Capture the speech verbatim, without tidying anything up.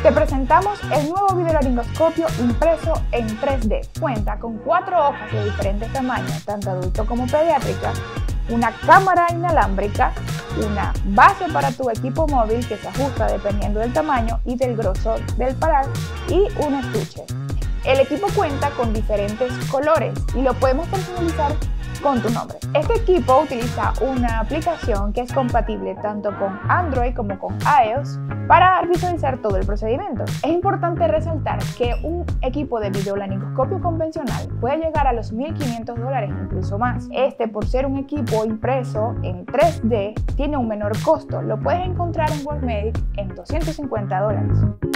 Te presentamos el nuevo videolaringoscopio impreso en tres D. Cuenta con cuatro hojas de diferentes tamaños, tanto adulto como pediátrica, una cámara inalámbrica, una base para tu equipo móvil que se ajusta dependiendo del tamaño y del grosor del paral y un estuche. El equipo cuenta con diferentes colores y lo podemos personalizar con tu nombre. Este equipo utiliza una aplicación que es compatible tanto con Android como con iOS para visualizar todo el procedimiento. Es importante resaltar que un equipo de videolaringoscopio convencional puede llegar a los mil quinientos dólares, incluso más. Este, por ser un equipo impreso en tres D, tiene un menor costo. Lo puedes encontrar en Workmedic en doscientos cincuenta dólares.